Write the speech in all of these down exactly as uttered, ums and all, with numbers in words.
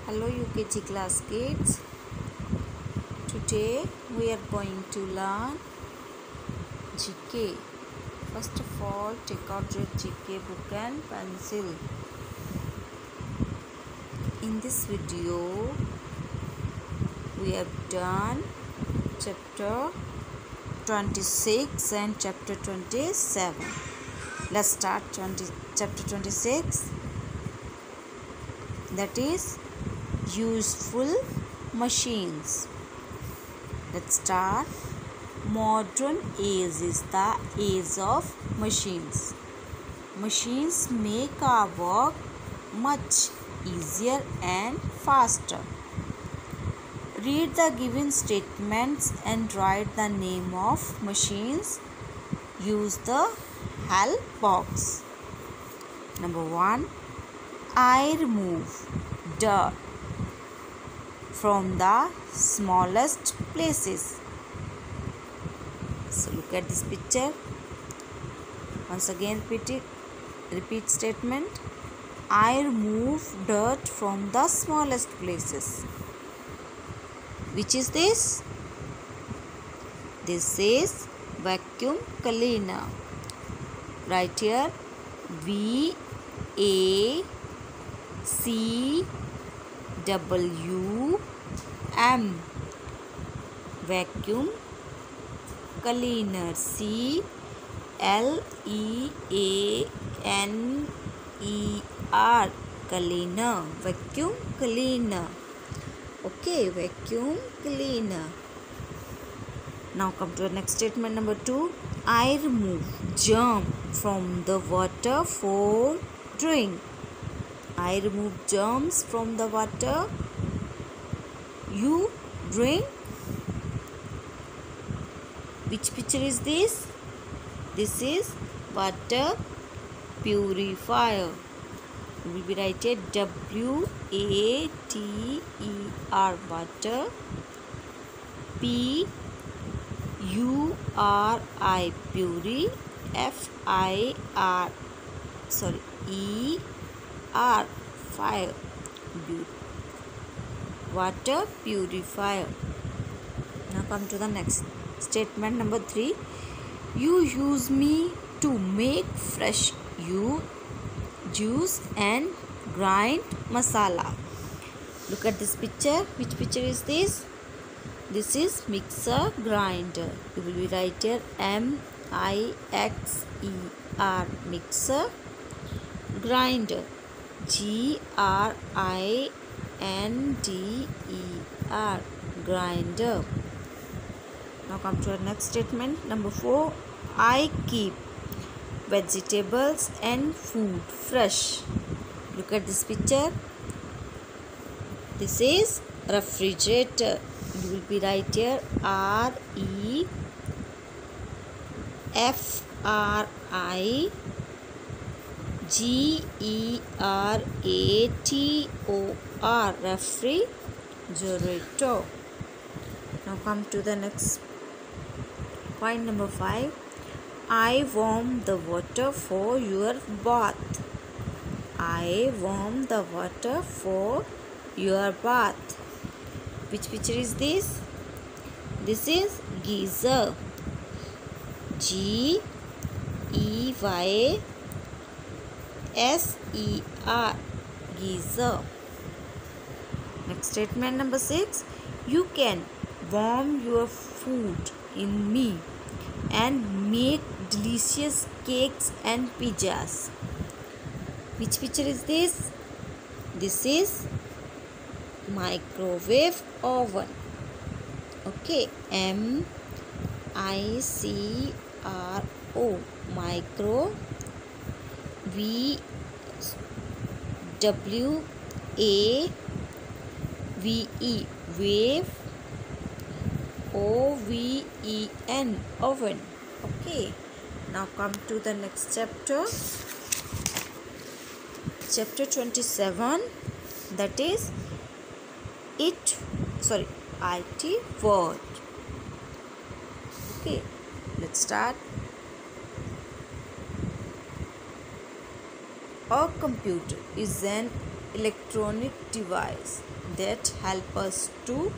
Hello U K G class kids. Today we are going to learn G K. First of all, take out your G K book and pencil. In this video, we have done chapter twenty-six and chapter twenty-seven. Let's start twenty, chapter twenty-six. That is useful machines. Let's start. Modern age is the age of machines. Machines make our work much easier and faster. Read the given statements and write the name of machines. Use the help box. Number one, I remove dirt from the smallest places. So look at this picture. Once again repeat it. Repeat statement. I remove dirt from the smallest places. Which is this? This is vacuum cleaner. Right here, V A C W M, vacuum cleaner. C L E A N E R, cleaner, vacuum cleaner. Okay, vacuum cleaner. Now come to the next statement, number two. I remove germ from the water for drink. I remove germs from the water you drink. Which picture is this? This is water purifier. We will be writing W A T E R, water. P U R I, puri. F I R, sorry, E R, fire. Water purifier. Now come to the next statement, number three. You use me to make fresh you juice and grind masala. Look at this picture. Which picture is this? This is mixer grinder. You will be write here M I X E R, mixer grinder. G R I N D E R, grinder. Now come to our next statement, number four. I keep vegetables and food fresh. Look at this picture. This is refrigerator. You will be right here R E F R I G E R A T O R, refrigerator. Now come to the next point, number five. I warm the water for your bath. I warm the water for your bath. Which picture is this? This is geyser. G E Y S E R, geyser. Next statement, number six. You can warm your food in me and make delicious cakes and pizzas. Which picture is this? This is microwave oven. Okay, M I C R O, micro. V W A V E, wave. O V E N, oven. Okay, now come to the next chapter, chapter twenty-seven. That is it sorry I T word. Okay, let's start. A computer is an electronic device that help us to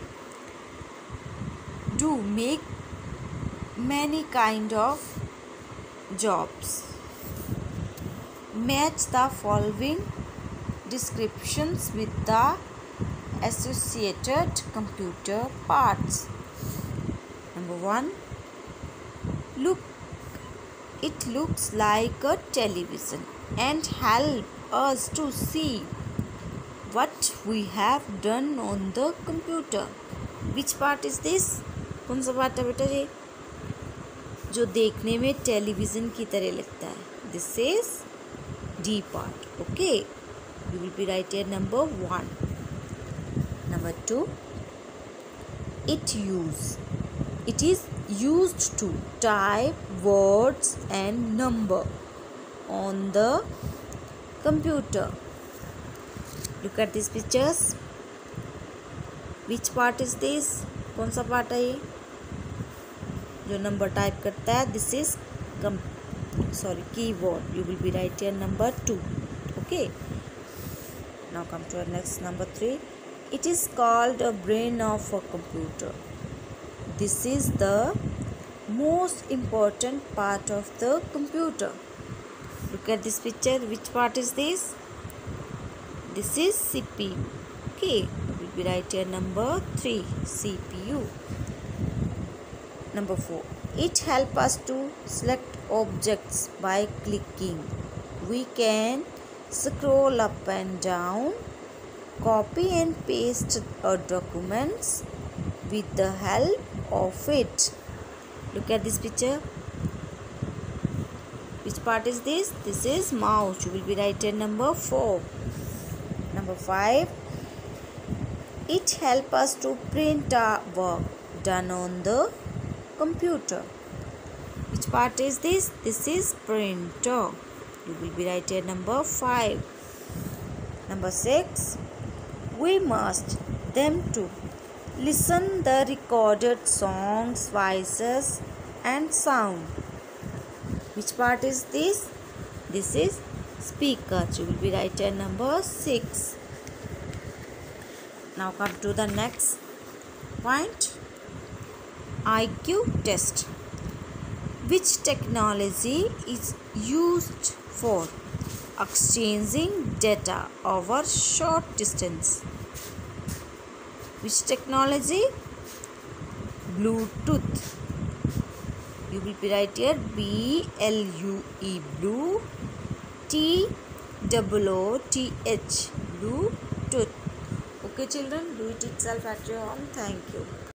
do make many kind of jobs. Match the following descriptions with the associated computer parts. Number one, look, it looks like a television and help us to see what we have done on the computer. Which part is this? कौन सा part है बेटा ये जो देखने में television की तरह लगता है? This is D part. Okay, you will be right here number one. Number two, it use it is used to type words and number on the computer. Look at these pictures. Which part is this? कौन सा part है ये जो number type करता है? This is come sorry keyboard. You will be right here number two. Okay, now come to next number three. It is called a brain of a computer. This is the most important part of the computer. Look at this picture. Which part is this? This is C P U. Okay, we'll be right here number three, C P U. Number four. It helps us to select objects by clicking. We can scroll up and down, copy and paste our documents with the help of it. Look at this picture. Which part is this? This is mouse. You will be right at number four. Number five. It helps us to print our work done on the computer. Which part is this? This is printer. You will be right at number five. Number six. We must them to listen the recorded songs, voices and sound. Which part is this? This is speaker. You will be right at number six. Now come to the next point. I Q test. Which technology is used for exchanging data over short distance? Which technology? Bluetooth. You will be right here. B L U E blue T O O T H Bluetooth. Okay children, do it itself at your home. Thank you.